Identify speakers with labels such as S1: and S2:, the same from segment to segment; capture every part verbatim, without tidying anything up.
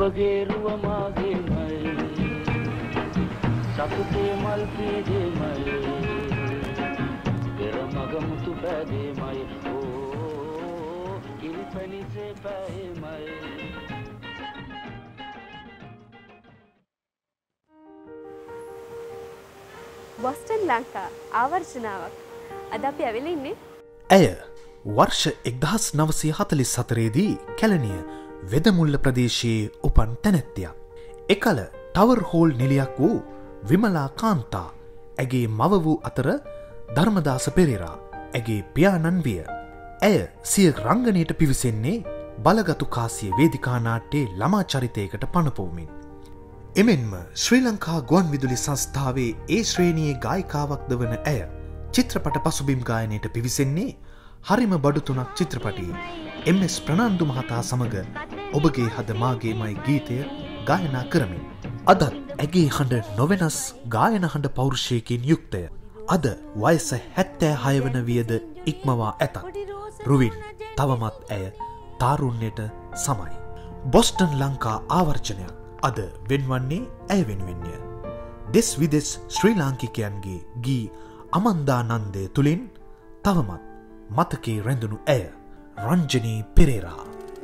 S1: ඔබගේ රුව මාගේමයි සතුටේ මල් පීදේමයි පෙර මග මුතු පැදේමයි ඕ ඉල්පනිසේ පැයමයි
S2: බොස්ටන් ලංකා ආවර්ජනාවක් අද අපි ඇවිල්ලා ඉන්නේ.
S3: ඇය වර්ෂ එක්දහස් නවසිය හතළිස් හතරේදී කැලණිය වෙදමුල්ල ප්‍රදේශයේ උපන් තැනැත්තියක්. එකල ටවර් හෝල් නිලියක් වූ විමලා කාන්තා ඇගේ මව වූ අතර ධර්මදාස පෙරේරා ඇගේ පියාණන් විය. ඇය සිය රංගනයට පිවිසෙන්නේ බලගතු කාසිය වේදිකා නාට්‍යයේ ළමා චරිතයකට පනපවමින්. එමෙන්ම ශ්‍රී ලංකා ගුවන් විදුලි සංස්ථාවේ ඒ ශ්‍රේණියේ ගායිකාවක්ද වන ඇය චිත්‍රපට පසුබිම් ගායනයට පිවිසෙන්නේ හරිම බඩු තුනක් චිත්‍රපටයේ එම් එස් ප්‍රනාන්දු මහතා සමග ඔබගේ හද මාගේමයි ගීතය ගායනා කරමින්. අදත් ඇගේ හඬ නොවෙනස් ගායන හඬ පෞරුෂයකින් යුක්තය. අද වයස හැත්තෑ හය වන වියද ඉක්මවා ඇතත් රුවින් තවමත් ඇය තාරුණ්‍යයට සමයි. බොස්ටන් ලංකා ආවර්ජනයක් අද වෙන්වන්නේ ඇය වෙනුවෙන්ය. දෙස් විදෙස් ශ්‍රී ලාංකිකයන්ගේ ගී අමන්දානන්දය තුළින් තවමත් මතකේ රැඳුණු ඇය රංජනී පෙරේරා.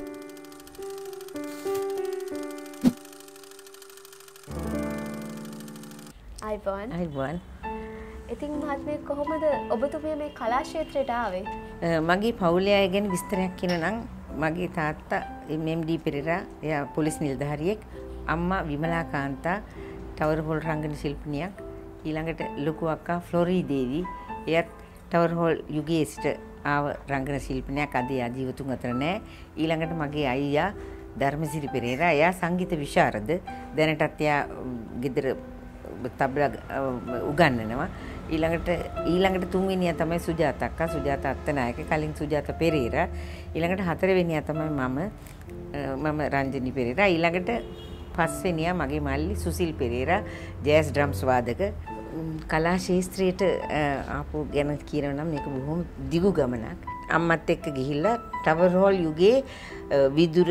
S2: අයිබෝන්.
S4: අයිබෝන්.
S2: ඉතින් මහත්මිය කොහොමද ඔබතුමිය මේ කලා ක්ෂේත්‍රයට ආවේ?
S4: මගේ පවුලේ අය ගැන විස්තරයක් කියනනම් මගේ තාත්තා එම් එම් ඩී පෙරේරා එයා පොලිස් නිලධාරියෙක්. අම්මා විමලා කාන්තා ටවර් හෝල් රංගන ශිල්පිනියක්. ඊළඟට ලොකු අක්කා ෆ්ලොරී දේවි එයත් ටවර් හෝල් යුගයේ සිට ආව රංගන ශිල්පිනියක්. අද එයා ජීවතුන් අතර නැහැ. ඊළඟට මගේ අයියා ධර්මසිරි පෙරේරා එයා සංගීත විශාරද. දැනටත් එයා ගෙදර තබ්ලා උගන්වනවා. ඊළඟට ඊළඟට තුන්වෙනියා තමයි සුජාත අක්කා. සුජාත අත්තනායක කලින් සුජාත පෙරේරා. ඊළඟට හතරවෙනියා තමයි මම මම රංජනී පෙරේරා. ඊළඟට පස්වෙනියා මගේ මල්ලි සුසිල් පෙරේරා ජෑස් ඩ්‍රම්ස් වාදක. කලා ශාස්ත්‍රයට ආපු ගැන කියනවා නම් මේක බොහොම දිගු ගමනක්. අම්මත් එක්ක ගිහිල්ලා ටවර් හෝල් යුගයේ විදුර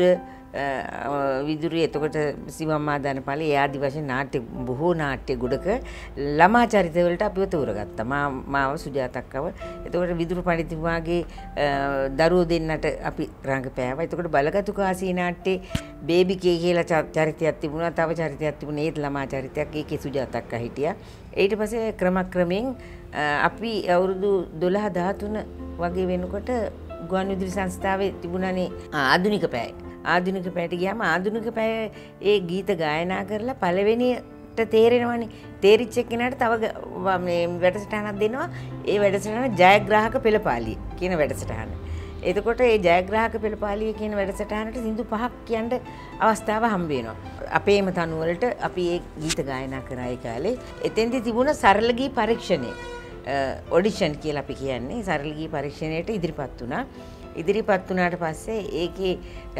S4: විදුරේ එතකොට සිවම්මා දනපාලේ ඒ ආදි වශයෙන් නාට්‍ය බොහෝ නාට්‍ය ගොඩක ළමා චරිත වලට අපිව තෝරගත්තා. මා මාව සුජාතක්කව. එතකොට විදුරු පඬිතුමාගේ දරුවෝ දෙන්නට අපි රංගපෑවා. එතකොට බලගතු කාසී නාට්‍යයේ බේබි කේ කියලා චරිතයක් තිබුණා. තව චරිතයක් තිබුණා. ඒත් ළමා චරිතයක්. ඒකේ සුජාතක්කා හිටියා. ඊට පස්සේ ක්‍රමක්‍රමයෙන් අපි අවුරුදු දොළහ දහතුන වගේ වෙනකොට ගුවන් විදුලි සංස්ථාවේ තිබුණානේ ආධුනික පැය. ආධුනික පැයට ගියාම ආධුනික පැය ඒ ගීත ගායනා කරලා පළවෙනියට තේරෙනවනේ. තේරිච්ච කෙනාට තව මේ වැඩසටහනක් දෙනවා. ඒ වැඩසටහන ජයග්‍රාහක පෙළපාලිය කියන වැඩසටහන. එතකොට ඒ ජයග්‍රාහක පෙළපාලිය කියන වැඩසටහනට සින්දු පහක් කියන්න අවස්ථාව හම්බ වෙනවා. අපේම තනුව වලට අපි ඒ ගීත ගායනා කරා ඒ කාලේ. එතෙන්දී තිබුණ සරල ගී පරීක්ෂණය ඔඩිෂන් කියලා අපි කියන්නේ. සරල ගී පරීක්ෂණයට ඉදිරිපත් වුණා. ඉදිරිපත් වුණාට පස්සේ ඒකේ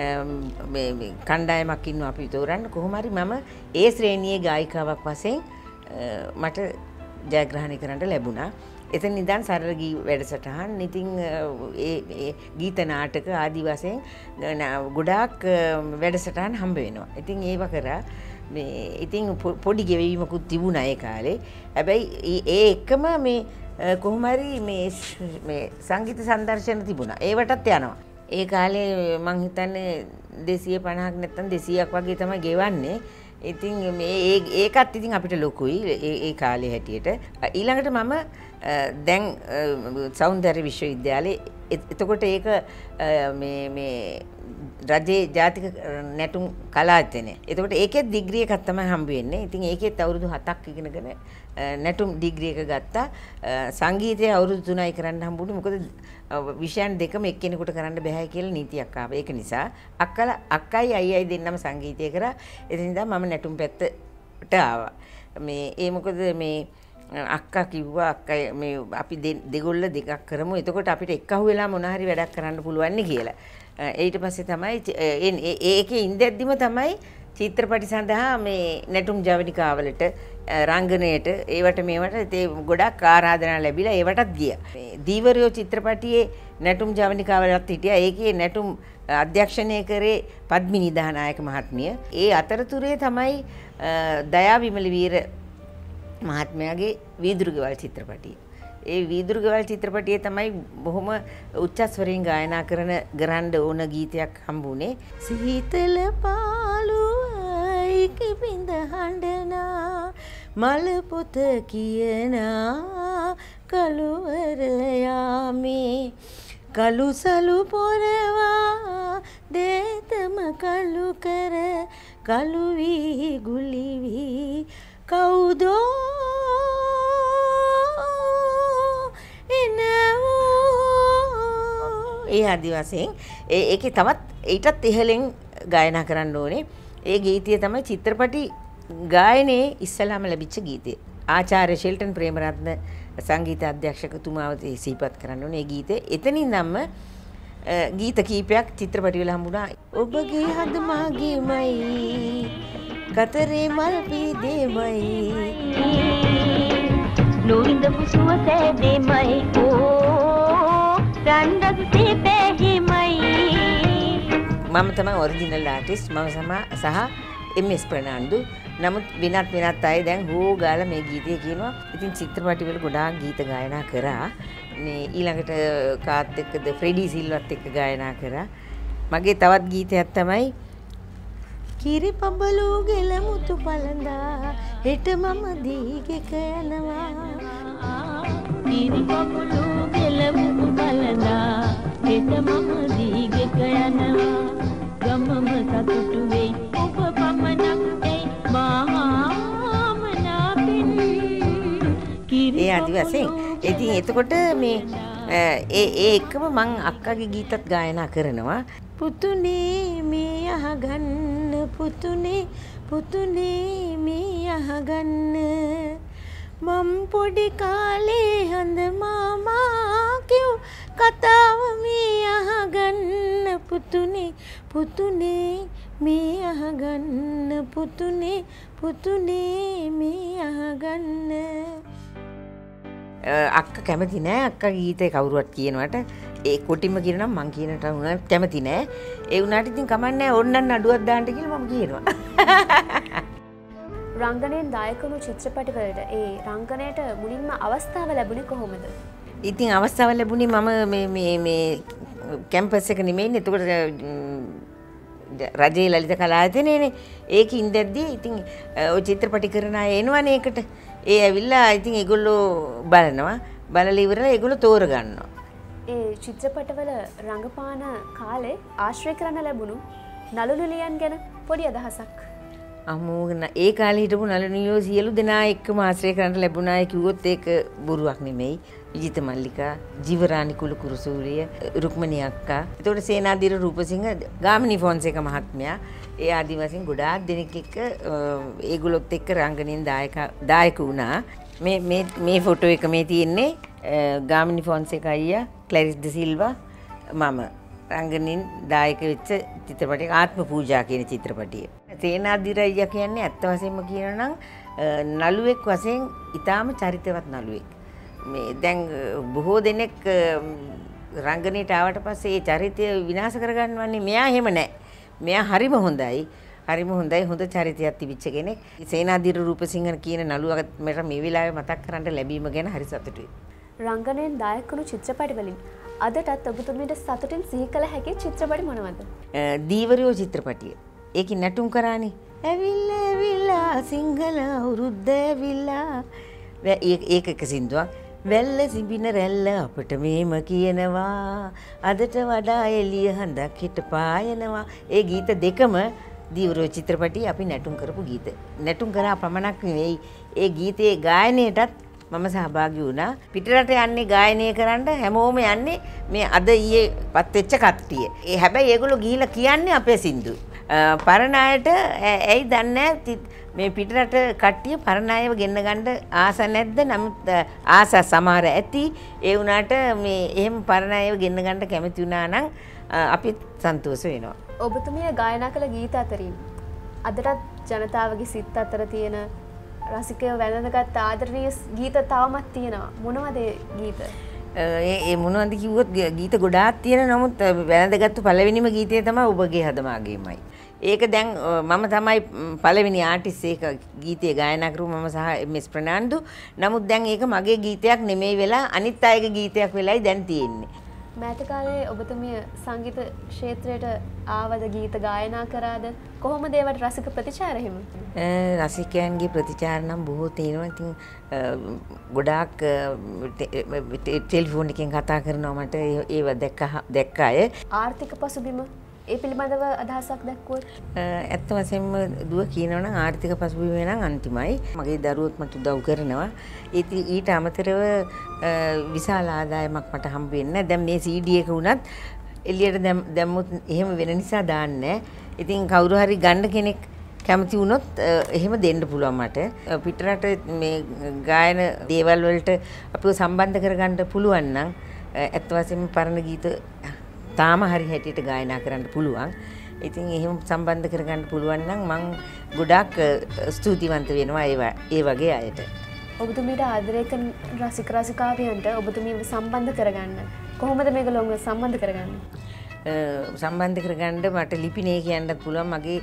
S4: මේ කණ්ඩායමක් ඉන්නවා අපි තෝරන්න. කොහොම හරි මම ඒ ශ්‍රේණියේ ගායිකාවක් වශයෙන් මට ජයග්‍රහණය කරන්න ලැබුණා. එතන ඉඳන් සරල ගී වැඩසටහන් ඉතින් ඒ ගීත නාටක ආදි වශයෙන් ගොඩාක් වැඩසටහන් හම්බ වෙනවා. ඉතින් ඒව කරා මේ ඉතින් පොඩි ගෙවීමකුත් තිබුණා ඒ කාලේ. හැබැයි ඒ එකම මේ කොහොම හරි මේ මේ සංගීත සංදර්ශන තිබුණා. ඒවටත් යනවා. ඒ කාලේ මං හිතන්නේ දෙසිය පනහක් නැත්නම් දෙසීයක් වගේ තමයි ගෙවන්නේ. ඉතින් මේ ඒකත් ඉතින් අපිට ලොකුයි ඒ ඒ කාලේ හැටියට. ඊළඟට මම දැන් සෞන්දර්ය විශ්වවිද්‍යාලේ එතකොට ඒක මේ මේ රජයේ ජාතික නැටුම් කලායතනය. එතකොට ඒකෙත් ඩිග්‍රී එකක් තමයි හම්බ වෙන්නේ. ඉතින් ඒකෙත් අවුරුදු හතක් ඉගෙනගෙන නැටුම් ඩිග්‍රී එක ගත්තා. සංගීතයේ අවුරුදු තුනයි කරන්න හම්බුනේ. මොකද විෂයන් දෙකම එක්කෙනෙකුට කරන්න බෑ කියලා නීතියක් ආවා. ඒක නිසා අක්කලා අක්කයි අයියයි දෙන්නම සංගීතය කරා. එතන ඉඳන් මම නැටුම් පැත්තට ආවා. මේ ඒ මොකද මේ අක්කා කිව්වා අක්කයි මේ අපි දෙගොල්ල දෙකක් කරමු. එතකොට අපිට එක්කහුව වෙලා මොන හරි වැඩක් කරන්න පුළුවන් නේ කියලා. ඊට පස්සේ තමයි ඒකේ ඉඳද්දිම තමයි චිත්‍රපටි සඳහා මේ නැටුම් ජවනිකාවලට රංගනයට ඒවට මේවට ඒ ගොඩක් ආරාධනා ලැබිලා ඒවටත් ගියා. මේ දීවරයෝ චිත්‍රපටියේ නැටුම් ජවනිකාවලත් හිටියා. ඒකේ නැටුම් අධ්‍යක්ෂණය කරේ පද්මිනී දහනායක මහත්මිය. ඒ අතරතුරේ තමයි දයා විමල වීර මහත්මයාගේ වීදුරුගෙවල් චිත්‍රපටිය. ඒ වීදුරුගෙවල් චිත්‍රපටියේ තමයි බොහොම උච්චස්වරයෙන් ගායනා කරන ගරන්ඩ ඕන ගීතයක් හම්බුනේ. සීතල පාළුවයි කිපිඳ හඬනා මල පොත කියනා කළුවර යාමේ කළුසලු පොරවා දේතම කළු කර කළු වී ගුලි වී කවුදෝ ඒ ආදි වශයෙන් ඒකේ තවත් ඊටත් ඉහළින් ගායනා කරන්න ඕනේ. ඒ ගීතය තමයි චිත්‍රපටි ගායනයේ ඉස්සලාම ලැබිච්ච ගීතය. ආචාර්ය ෂෙල්ටන් ප්‍රේමරත්න සංගීත අධ්‍යක්ෂකතුමාව සිහිපත් කරන්න ඕනේ. ඒ ගීතේ එතනින් නම් ගීත කීපයක් චිත්‍රපටි වල හම්බුණා. ඔබගේ හද මාගේමයි කතරේ මල් පීදේමයි
S5: නොවිඳ පුසුව සෑදේමයි ඕ රන්දස්සේ පැහිමයි.
S4: මම තමයි ඔරිජිනල් ආටිස්ට්. මම සහ එම් එස් ප්‍රනාන්දු. නමුත් වෙනත් වෙනත් අය දැන් හෝ ගාලා මේ ගීතය කියනවා. ඉතින් චිත්‍රපටි වල ගොඩාක් ගීත ගායනා කරා. මේ ඊළඟට කාත් එක්කද ෆ්‍රෙඩි සිල්වත් එක්ක ගායනා කරා. මගේ තවත් ගීතයක් තමයි කිරි පබලු ගෙල මුතු පළඳා හෙට මම දීගෙක යනවා.
S5: කිරි පබලු ගෙල මුතු පළඳා හෙට මම දීගෙක යනවා. ගමම සතුටු වෙයි ඔබ පමණක් එයි මහාමනාපින් කිරි.
S4: ඒ ආදි වශයෙන් ඉතින් එතකොට මේ ඒ ඒ එකම මං අක්කගේ ගීතත් ගායනා කරනවා. පුතුනේ මේ අහගන්න පුතුනේ පුතුනේ මේ අහගන්න මම් පොඩි කාලේ හඳ මාමා කිව් කතාව මේ අහගන්න පුතුනේ පුතුනේ මේ අහගන්න පුතුනේ පුතුනේ මේ අහගන්න. අක්ක කැමති නෑ අක්ක ගීතේ කවුරුවත් කියනවට. ඒ කොටිම කියනවා මං කියනට උනත් කැමති නෑ. ඒ උනාට ඉතින් කමන්නේ ඕන්නන් අඩුවක් දාන්න කියලා මම කියනවා.
S2: රංගනයෙන් දායකවුණු චිත්‍රපටිවලට ඒ රංගනයට මුලින්ම අවස්ථාව ලැබුණේ කොහොමද?
S4: ඉතින් අවස්ථාව ලැබුණේ මම මේ මේ මේ කැම්පස් එක නෙමෙයිනේ. එතකොට රජයේ ලලිත කලායතනයේනේ. ඒකේ ඉඳද්දී ඉතින් ඔය චිත්‍රපටි කරන අය එනවනේ ඒකට. ඒ ඇවිල්ලා ඉතින් ඒගොල්ලෝ බලනවා. බලලා ඉවරලා ඒගොල්ලෝ තෝරගන්නවා.
S2: ඒ චිත්‍රපටවල රංගපාන කාලේ ආශ්‍රය කරන්න ලැබුණු නළු නිලියන් ගැන පොඩි අදහසක්.
S4: අමෝ ඒ කාලේ හිටපු නළු නිලියෝ සියලු දෙනා එක්කම ආශ්‍රය කරන්න ලැබුණායි කිව්වොත් ඒක බොරුවක් නෙමෙයි. විජිත මල්ලිකා, ජීවරාණි කුලකුරුසූරිය, රුක්මනී අක්කා, එතකොට සේනාධීර රූපසිංහ, ගාමිණී ෆොන්සේක මහත්මයා, ඒ ආදි වශයෙන් ගොඩාක් දෙනෙක් එක්ක ඒගොල්ලොත් එක්ක රංගනයෙන් දායක දායක වුණා. මේ මේ මේ ෆොටෝ එක මේ තියෙන්නේ ගාමිණී ෆොන්සේක අයියා, ක්ලැරිස් ද සිල්වා, මම රංගනයෙන් දායක වෙච්ච චිත්‍රපටයක ආත්ම පූජා කියන චිත්‍රපටිය. සේනාධීර අයියා කියන්නේ ඇත්ත වශයෙන්ම කියනනම් නළුවෙක් වශයෙන් ඊටාම චරිතවත් නළුවෙක්. මේ දැන් බොහෝ දෙනෙක් රංගනයට ආවට පස්සේ ඒ චරිතය විනාශ කරගන්නවන්නේ. මෙයා එහෙම නැහැ. මෙයා හරිම හොඳයි. හරිම හොඳයි. හොඳ චරිතයක් තිබිච්ච කෙනෙක්. සේනාධීර රූපසිංහ කියන නළුවා මට මේ වෙලාවේ මතක් කරන්න ලැබීම ගැන හරි සතුටුයි.
S2: රංගනයෙන් දායක වුණු චිත්‍රපටි වලින් අදටත් ඔබතුමීට සතුටින් සිහි කළ හැකි චිත්‍රපටි මොනවද?
S4: දීවරයෝ චිත්‍රපටිය. ඒකේ නැටුම් කරානේ. ඇවිල්ලා ඇවිල්ලා සිංහල අවුරුද්ද ඇවිල්ලා. ඒක එක සින්දුවක්. වැල්ල සිඹින රැල්ල අපට මේම කියනවා අදට වඩා එළිය හඳක් හිට පායනවා. ඒ ගීත දෙකම දීවරයෝ චිත්‍රපටියේ අපි නැටුම් කරපු ගීත. නැටුම් කරා පමණක් නෙවෙයි ඒ ගීතයේ ගායනයටත් මම සහභාගී වුණා. පිටරට යන්නේ ගායනය කරන්න හැමෝම යන්නේ මේ අද ඊයේ පත් වෙච්ච කට්ටිය. ඒ හැබැයි ඒගොල්ලෝ ගිහිල්ලා කියන්නේ අපේ සින්දු. පරණ අයට ඇයි දන්නේ මේ පිටරට කට්ටිය පරණ අයව ගෙන්න ගන්න ආස නැද්ද? නමුත් ආස සමහර ඇති. ඒ වුණාට මේ එහෙම පරණ අයව ගෙන්න ගන්න කැමති වුණා නම් අපිත් සන්තෝෂ වෙනවා.
S2: ඔබතුමිය ගායනා කළ ගීත අතරින් අදටත් ජනතාවගේ සිත් අතර තියෙන රසිකයෝ වැළඳගත් ආදරණීය ගීත තවමත් තියෙනවා. මොනවද ඒ ගීත?
S4: ඒ ඒ මොනවද කිව්වොත් ගීත ගොඩාක් තියෙන නමුත් වැළඳගත්තු පළවෙනිම ගීතය තමයි ඔබගේ හදමාගේමයි. ඒක දැන් මම තමයි පළවෙනි ආටිස්ට් ඒක ගීතය ගායනා කරු මම සහ එම්.එස්. ප්‍රනාන්දු. නමුත් දැන් ඒක මගේ ගීතයක් නෙමෙයි වෙලා අනිත් අයගේ ගීතයක් වෙලයි දැන් තියෙන්නේ.
S2: මෑත කාලේ ඔබතුමිය සංගීත ක්ෂේත්‍රයට ආවද ගීත ගායනා කරාද? කොහොමද ඒවට රසික ප්‍රතිචාර එහෙම?
S4: රසිකයන්ගේ ප්‍රතිචාර නම් බොහෝ තියෙනවා. ඉතින් ගොඩාක් ටෙලිෆෝන් එකෙන් කතා කරනවා මට ඒව දැක්ක දැක්ක අය.
S2: ආර්ථික පසුබිම ඒ පිළිබඳව අදහසක් දැක්වුවොත්?
S4: ඇත්ත වශයෙන්ම දුව කියනවා නම් ආර්ථික පසුබිම නම් අන්තිමයි. මගේ දරුවොත් මට උදව් කරනවා. ඊට අමතරව විශාල ආදායමක් මට හම්බ වෙන්නේ. දැන් මේ සී ඩී එක වුණත් එළියට දැම්මොත් එහෙම වෙන නිසා දාන්නේ. ඉතින් කවුරු හරි ගන්න කෙනෙක් කැමති වුණොත් එහෙම දෙන්න පුළුවන් මට. පිටරට මේ ගායන දේවල් වලට අපිව සම්බන්ධ කරගන්න පුළුවන් නම් ඇත්ත වශයෙන්ම පරණ ගීත තාම හරි හැටියට ගායනා කරන්න පුළුවන්. ඉතින් එහෙම සම්බන්ධ කරගන්න පුළුවන් නම් මම ගොඩාක් ස්තුතිවන්ත වෙනවා ඒ වගේ අයට.
S2: ඔබතුමීට ආදරය කරන රසික රසිකාවියන්ට ඔබතුමීව සම්බන්ධ කරගන්න කොහොමද මේගොල්ලෝ සම්බන්ධ කරගන්නේ?
S4: සම්බන්ධ කරගන්න මට ලිපිනේ කියන්නත් පුළුවන්, මගේ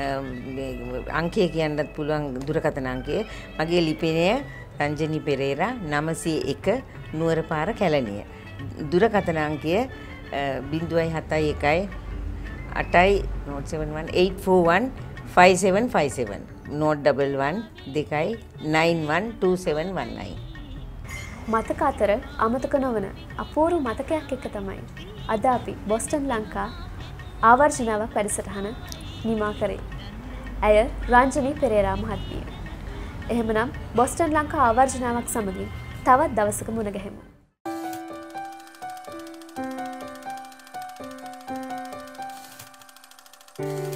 S4: අංකය කියන්නත් පුළුවන්, දුරකථන අංකය. මගේ ලිපිනය රංජනී පෙරේරා නවසිය එක නුවරපාර කැලණිය. දුරකථන අංකය බිංදුවයි හතයි එකයි අටයි nought seven one eight four one five seven five seven nought double one දෙකයි නයින් වන් ටූ සෙවන් වන් නයින්.
S2: මතක අතර අමතක නොවන අපූර්ව මතකයක් එක්ක තමයි අද අපි බොස්ටන් ලංකා ආවර්ජනාවක් වැඩසටහන නිමා කරේ. ඇය රංජනී පෙරේරා මහත්මිය. එහෙමනම් බොස්ටන් ලංකා ආවර්ජනාවක් සමගින් තවත් දවසක මුණ ගැහෙමු. Thank you.